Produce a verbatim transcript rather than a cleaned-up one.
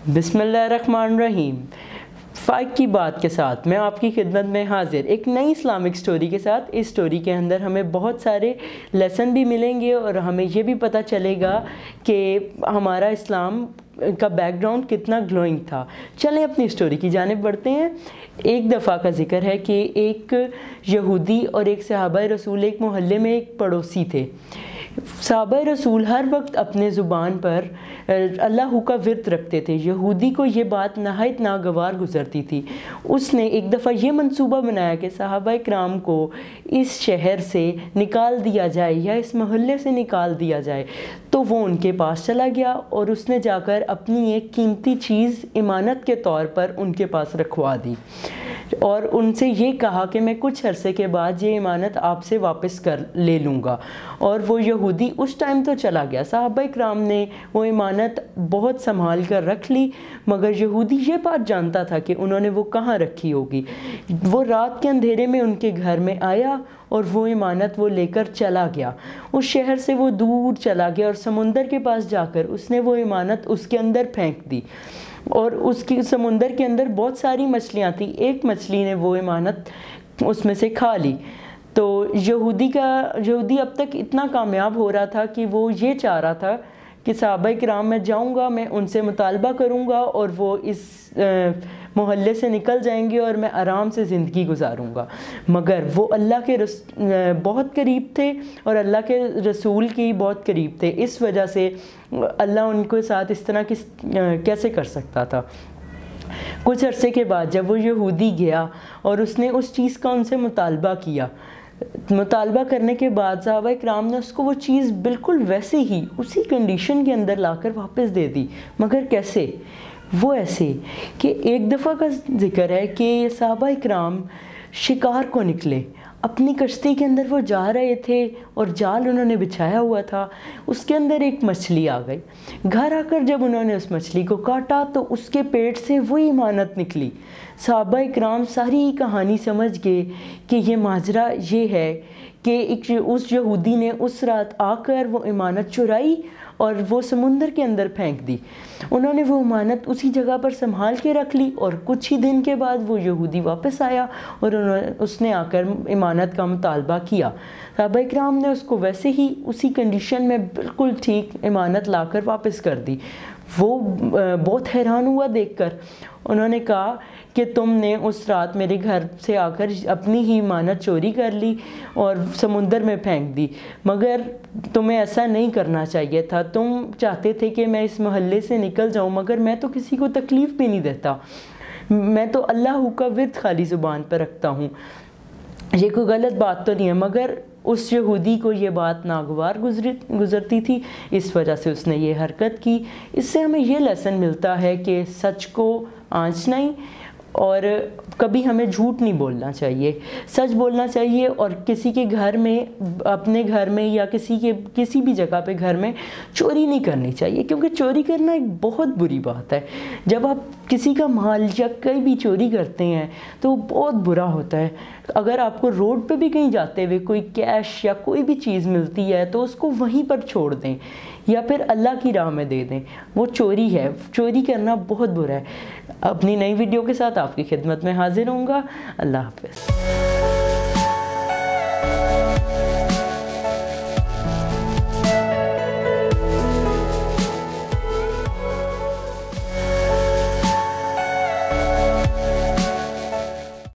بسم اللہ الرحمن الرحیم۔ فائق کی بات کے ساتھ میں آپ کی خدمت میں حاضر ایک نئی اسلامک سٹوری کے ساتھ۔ اس سٹوری کے اندر ہمیں بہت سارے لیسن بھی ملیں گے اور ہمیں یہ بھی پتہ چلے گا کہ ہمارا اسلام کا بیک گراؤنڈ کتنا گلوئنگ تھا۔ چلیں اپنی سٹوری کی جانب بڑھتے ہیں۔ ایک دفعہ کا ذکر ہے کہ ایک یہودی اور ایک صحابہ رسول ایک محلے میں ایک پڑوسی تھے۔ صحابہ رسول ہر وقت اپنے زبان پر اللہ کا ورد رکھتے تھے۔ یہودی کو یہ بات نہایت ناگوار گزرتی تھی۔ اس نے ایک دفعہ یہ منصوبہ بنایا کہ صحابہ کرام کو اس شہر سے نکال دیا جائے یا اس محلے سے نکال دیا جائے۔ تو وہ ان کے پاس چلا گیا اور اس نے جا کر اپنی ایک قیمتی چیز امانت کے طور پر ان کے پاس رکھوا دی اور ان سے یہ کہا کہ میں کچھ عرصے کے بعد یہ امانت آپ سے واپس کر لے لوں گا۔ اور وہ یہودی اس ٹائم تو چلا گیا۔ صحابہ کرام نے وہ امانت بہت سنبھال کر رکھ لی، مگر یہودی یہ بات جانتا تھا کہ انہوں نے وہ کہاں رکھی ہوگی۔ وہ رات کے اندھیرے میں ان کے گھر میں آیا اور وہ امانت وہ لے کر چلا گیا۔ اس شہر سے وہ دور چلا گیا اور سمندر کے پاس جا کر اس نے وہ امانت اس کے اندر پھینک دی اور اس کی سمندر کے اندر بہت ساری مچھلیاں تھیں۔ ایک مچھلی نے وہ امانت اس میں سے کھا لی۔ تو یہودی کا یہودی اب تک اتنا کامیاب ہو رہا تھا کہ وہ یہ چاہ رہا تھا کہ صحابہ کرام میں جاؤں گا، میں ان سے مطالبہ کروں گا اور وہ اس محلے سے نکل جائیں گے اور میں آرام سے زندگی گزاروں گا۔ مگر وہ اللہ کے رس بہت قریب تھے اور اللہ کے رسول کی بہت قریب تھے، اس وجہ سے اللہ ان کے ساتھ اس طرح کس کیسے کر سکتا تھا۔ کچھ عرصے کے بعد جب وہ یہودی گیا اور اس نے اس چیز کا ان سے مطالبہ کیا، مطالبہ کرنے کے بعد صحابہ کرام نے اس کو وہ چیز بالکل ویسے ہی اسی کنڈیشن کے اندر لا کر واپس دے دی۔ مگر کیسے؟ وہ ایسے کہ ایک دفعہ کا ذکر ہے کہ صحابہ کرام شکار کو نکلے، اپنی کشتی کے اندر وہ جا رہے تھے اور جال انہوں نے بچھایا ہوا تھا، اس کے اندر ایک مچھلی آ گئی۔ گھر آ کر جب انہوں نے اس مچھلی کو کاٹا تو اس کے پیٹ سے وہی امانت نکلی۔ صحابہ کرام ساری کہانی سمجھ گئے کہ یہ ماجرا یہ ہے کہ ایک اس یہودی نے اس رات آ کر وہ امانت چرائی اور وہ سمندر کے اندر پھینک دی۔ انہوں نے وہ امانت اسی جگہ پر سنبھال کے رکھ لی اور کچھ ہی دن کے بعد وہ یہودی واپس آیا اور انہوں نے اس نے آ کر امانت کا مطالبہ کیا۔ صحابہ کرام نے اس کو ویسے ہی اسی کنڈیشن میں بالکل ٹھیک امانت لا کر واپس کر دی۔ وہ بہت حیران ہوا دیکھ کر۔ انہوں نے کہا کہ تم نے اس رات میرے گھر سے آ کر اپنی ہی امانت چوری کر لی اور سمندر میں پھینک دی، مگر تمہیں ایسا نہیں کرنا چاہیے تھا۔ تم چاہتے تھے کہ میں اس محلے سے نکل جاؤں، مگر میں تو کسی کو تکلیف بھی نہیں دیتا، میں تو اللہ کا ورد خالی زبان پر رکھتا ہوں، یہ کوئی غلط بات تو نہیں ہے۔ مگر اس یہودی کو یہ بات ناگوار گزرتی تھی، اس وجہ سے اس نے یہ حرکت کی۔ اس سے ہمیں یہ لیسن ملتا ہے کہ سچ کو آنچنا ہی اور کبھی ہمیں جھوٹ نہیں بولنا چاہیے، سچ بولنا چاہیے اور کسی کے گھر میں، اپنے گھر میں یا کسی کے کسی بھی جگہ پہ گھر میں چوری نہیں کرنی چاہیے، کیونکہ چوری کرنا ایک بہت بری بات ہے۔ جب آپ کسی کا مال یا کہیں بھی چوری کرتے ہیں تو وہ بہت برا ہوتا ہے۔ اگر آپ کو روڈ پہ بھی کہیں جاتے ہوئے کوئی کیش یا کوئی بھی چیز ملتی ہے تو اس کو وہیں پر چھوڑ دیں یا پھر اللہ کی راہ میں دے دیں، وہ چوری ہے، چوری کرنا بہت برا ہے۔ اپنی نئی ویڈیو کے ساتھ آپ کی خدمت میں حاضر ہوں گا۔ اللہ حافظ۔